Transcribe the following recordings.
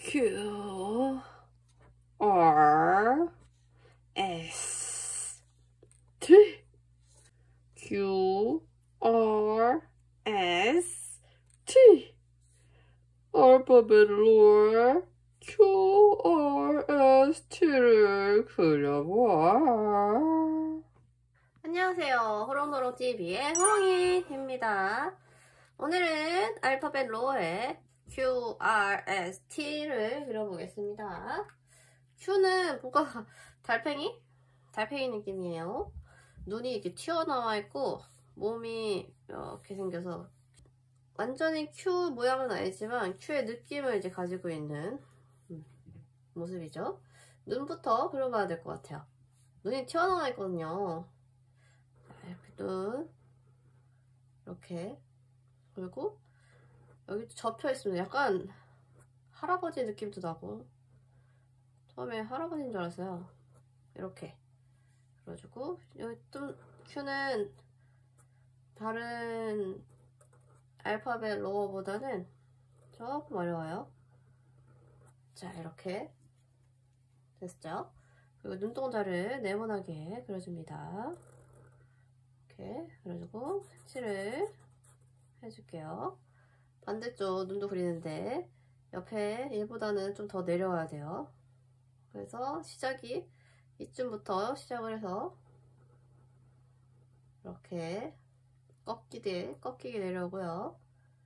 Q R S T Q R S T 알파벳로 Q R S T를 그려보아. 안녕하세요. 호롱호롱TV의 호롱이입니다. 오늘은 알파벳 로에 Q, R, S, T를 그려보겠습니다. Q는 뭔가 달팽이 느낌이에요. 눈이 이렇게 튀어나와 있고 몸이 이렇게 생겨서 완전히 Q 모양은 아니지만 Q의 느낌을 이제 가지고 있는 모습이죠. 눈부터 그려봐야 될 것 같아요. 눈이 튀어나와 있거든요. 이렇게 눈 이렇게, 그리고 여기도 접혀 있습니다. 약간 할아버지 느낌도 나고, 처음에 할아버지인 줄 알았어요. 이렇게 그래가지고 여기 좀 Q는 다른 알파벳 로어보다는 조금 어려워요. 자, 이렇게 됐죠? 그리고 눈동자를 네모나게 그려줍니다. 이렇게 그려주고 색칠을 해줄게요. 반대쪽 눈도 그리는데 옆에 얘보다는 좀 더 내려와야 돼요. 그래서 시작이 이쯤부터 시작을 해서 이렇게 꺾이게 내려오고요.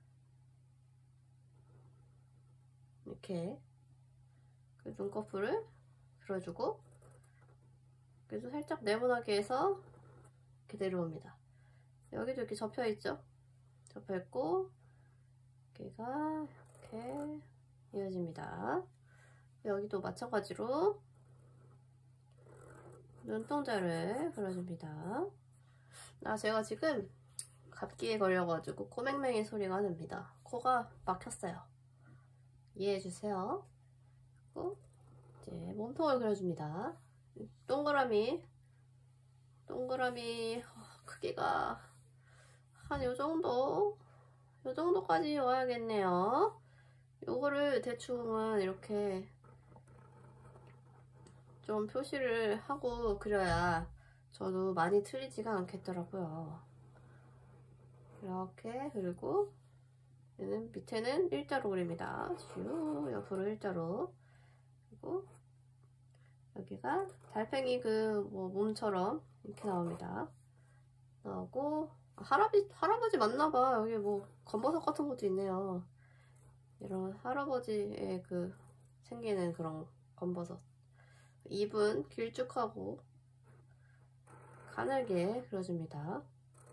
이렇게 그 눈꺼풀을 그려주고, 그래서 살짝 네모나게 해서 이렇게 내려옵니다. 여기도 이렇게 접혀있죠? 접혀있고 여기가 이렇게 이어집니다. 여기도 마찬가지로 눈동자를 그려줍니다. 제가 지금 감기에 걸려가지고 코맹맹이 소리가 납니다. 코가 막혔어요. 이해해주세요. 그리고 이제 몸통을 그려줍니다. 동그라미 크기가 한 요정도까지 와야겠네요. 요거를 대충은 이렇게 좀 표시를 하고 그려야 저도 많이 틀리지가 않겠더라고요. 이렇게, 그리고 얘는 밑에는 일자로 그립니다. 쭉 옆으로 일자로. 그리고 여기가 달팽이 몸처럼 이렇게 나옵니다. 나오고, 할아버지 맞나봐. 여기 뭐 검버섯 같은 것도 있네요. 이런 할아버지의 생기는 그런 검버섯. 입은 길쭉하고 가늘게 그려줍니다.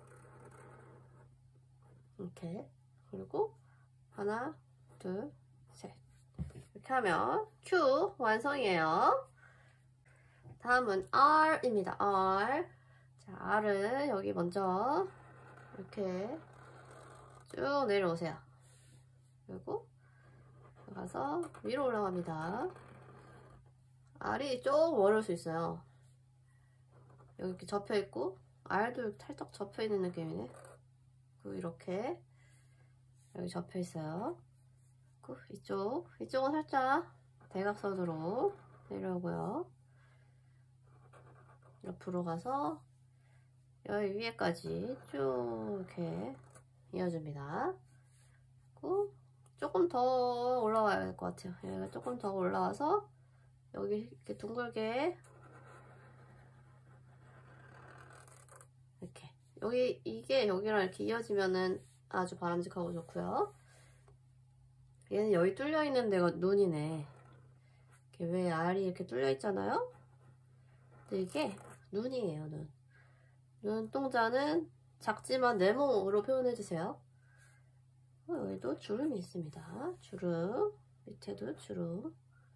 이렇게. 그리고 하나, 둘, 셋. 이렇게 하면 Q 완성이에요. 다음은 R입니다. R. 자, R은 여기 먼저 이렇게 쭉 내려오세요. 그리고 가서 위로 올라갑니다. R이 조금 어려울 수 있어요. 여기 이렇게 접혀있고, R도 살짝 접혀있는 느낌이네. 그리고 이렇게 여기 접혀있어요. 이쪽은 살짝 대각선으로 내려오고요. 옆으로 가서 여기 위에까지 쭉 이렇게 이어줍니다. 그리고 조금 더 올라와야 될 것 같아요. 여기가 조금 더 올라와서 여기 이렇게 둥글게 이렇게, 이게 여기랑 이렇게 이어지면은 아주 바람직하고 좋고요. 얘는 여기 뚫려 있는 데가 눈이네. 이렇게 왜 알이 이렇게 뚫려 있잖아요? 근데 이게 눈이에요, 눈. 눈동자는 작지만 네모로 표현해주세요. 여기도 주름이 있습니다. 주름, 밑에도 주름.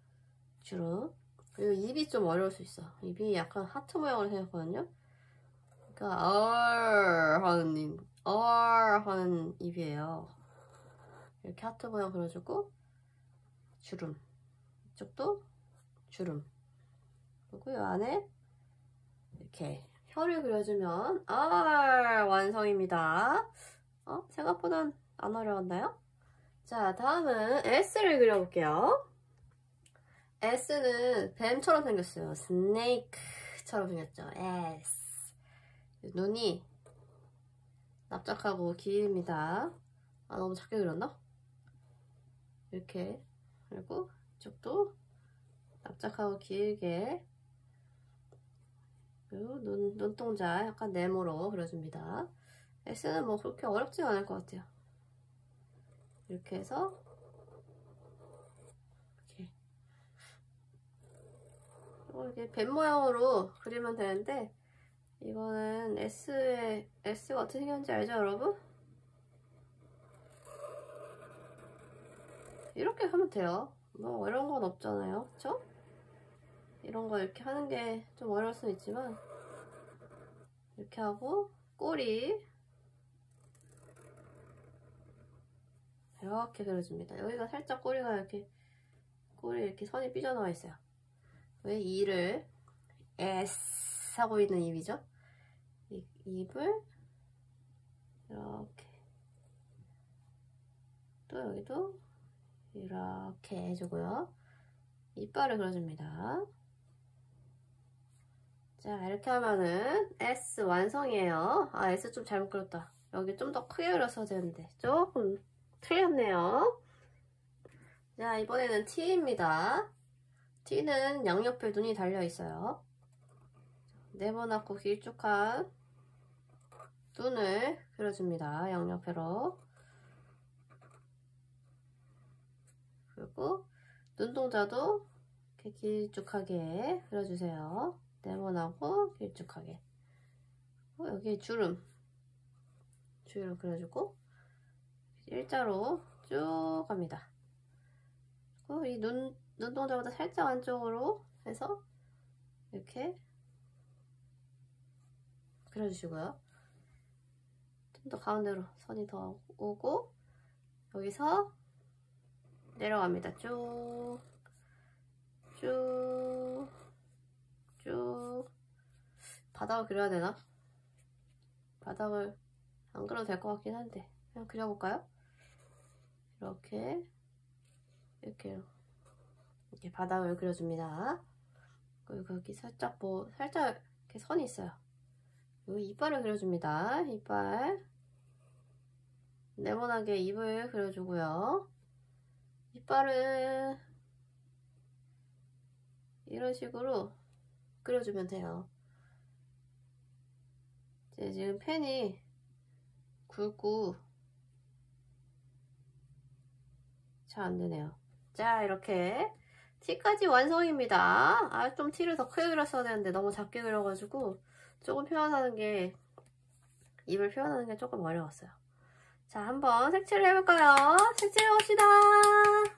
그리고 입이 좀 어려울 수 있어. 입이 약간 하트 모양으로 생겼거든요. 그러니까 R 하는 입이에요. 이렇게 하트 모양 그려주고, 주름. 이쪽도 주름. 그리고 이 안에 이렇게 혀를 그려주면 R 완성입니다. 생각보단 안 어려웠나요? 자, 다음은 S를 그려볼게요. S는 뱀처럼 생겼어요. 스네이크처럼 생겼죠. S. 눈이 납작하고 길입니다. 아, 너무 작게 그렸나? 이렇게. 그리고 이쪽도 납작하고 길게. 그리고 눈동자 약간 네모로 그려줍니다. S는 뭐 그렇게 어렵지 않을 것 같아요. 이렇게 해서 이렇게 뱀 모양으로 그리면 되는데, 이거는 S가 어떻게 생겼는지 알죠, 여러분? 이렇게 하면 돼요. 뭐 어려운 건 없잖아요, 그쵸? 이런 거 이렇게 하는 게 좀 어려울 수는 있지만, 이렇게 하고 꼬리 이렇게 그려줍니다. 여기가 살짝 꼬리가 이렇게 선이 삐져나와 있어요. 왜 E를 S 하고 있는 입이죠? 입을 이렇게, 또 여기도 이렇게 해주고요. 이빨을 그려줍니다. 자, 이렇게 하면은 S 완성이에요. 아, S 좀 잘못 그렸다. 여기 좀 더 크게 그렸어야 되는데 조금 틀렸네요. 자, 이번에는 T입니다. T는 양옆에 눈이 달려있어요. 네모나고 길쭉한 눈을 그려줍니다. 양옆으로. 그리고 눈동자도 이렇게 길쭉하게 그려주세요. 네모나고 길쭉하게. 여기 주름 그려주고 일자로 쭉 갑니다. 그리고 이 눈동자보다 살짝 안쪽으로 해서 이렇게 그려주시고요. 좀 더 가운데로 선이 더 오고, 여기서 내려갑니다. 쭉 바닥을 그려야 되나? 바닥을 안 그려도 될 것 같긴 한데 그냥 그려볼까요? 이렇게 바닥을 그려줍니다. 그리고 여기 살짝 이렇게 선이 있어요. 여기 이빨을 그려줍니다. 이빨 네모나게 입을 그려주고요. 이빨은 이런 식으로 그려주면 돼요. 지금 펜이 굵고 잘 안되네요. 자, 이렇게 T까지 완성입니다. 아, 좀 T를 더 크게 그렸어야 되는데 너무 작게 그려가지고 조금 입을 표현하는 게 조금 어려웠어요. 자, 한번 색칠을 해볼까요? 색칠해봅시다.